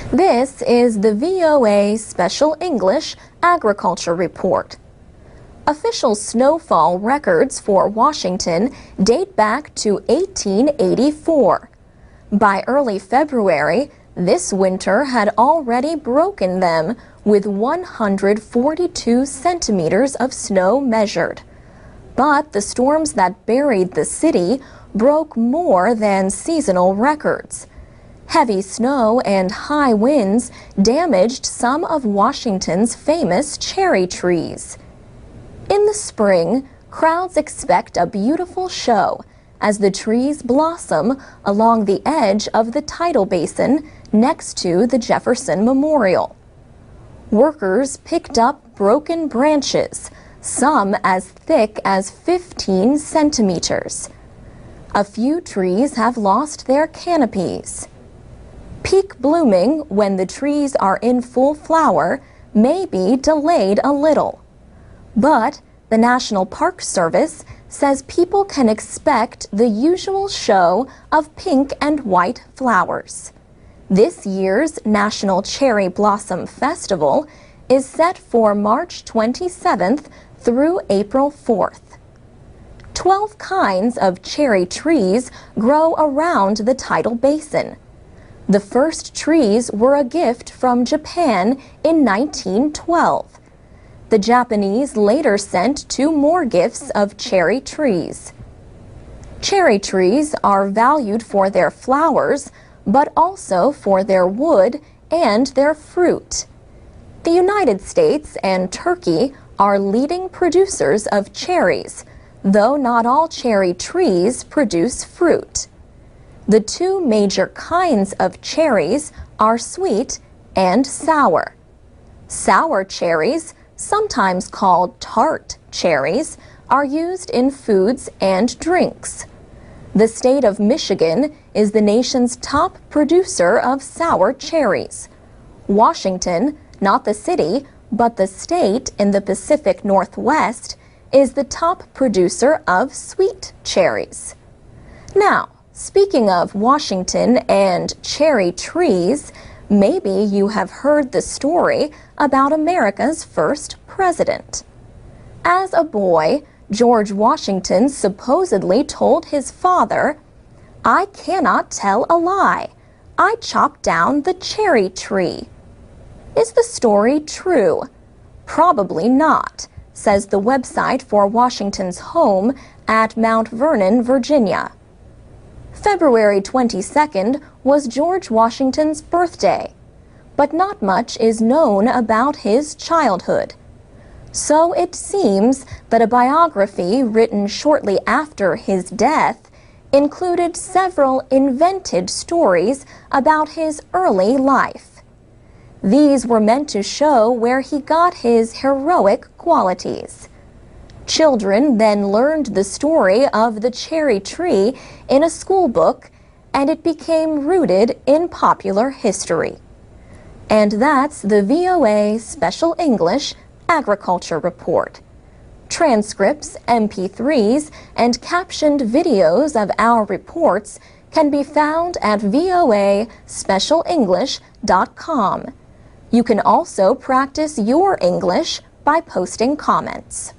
This is the VOA Special English Agriculture Report. Official snowfall records for Washington date back to 1884. By early February, this winter had already broken them with 142 centimeters of snow measured. But the storms that buried the city broke more than seasonal records. Heavy snow and high winds damaged some of Washington's famous cherry trees. In the spring, crowds expect a beautiful show as the trees blossom along the edge of the tidal basin next to the Jefferson Memorial. Workers picked up broken branches, some as thick as 15 centimeters. A few trees have lost their canopies. Peak blooming, when the trees are in full flower, may be delayed a little. But the National Park Service says people can expect the usual show of pink and white flowers. This year's National Cherry Blossom Festival is set for March 27th through April 4th. 12 kinds of cherry trees grow around the tidal basin. The first trees were a gift from Japan in 1912. The Japanese later sent 2 more gifts of cherry trees. Cherry trees are valued for their flowers, but also for their wood and their fruit. The United States and Turkey are leading producers of cherries, though not all cherry trees produce fruit. The 2 major kinds of cherries are sweet and sour. Sour cherries, sometimes called tart cherries, are used in foods and drinks. The state of Michigan is the nation's top producer of sour cherries. Washington, not the city, but the state in the Pacific Northwest, is the top producer of sweet cherries. Now, speaking of Washington and cherry trees, maybe you have heard the story about America's first president. As a boy, George Washington supposedly told his father, "I cannot tell a lie. I chopped down the cherry tree." Is the story true? Probably not, says the website for Washington's home at Mount Vernon, Virginia. February 22nd was George Washington's birthday, but not much is known about his childhood. So it seems that a biography written shortly after his death included several invented stories about his early life. These were meant to show where he got his heroic qualities. Children then learned the story of the cherry tree in a school book, and it became rooted in popular history. And that's the VOA Special English Agriculture Report. Transcripts, MP3s, and captioned videos of our reports can be found at voaspecialenglish.com. You can also practice your English by posting comments.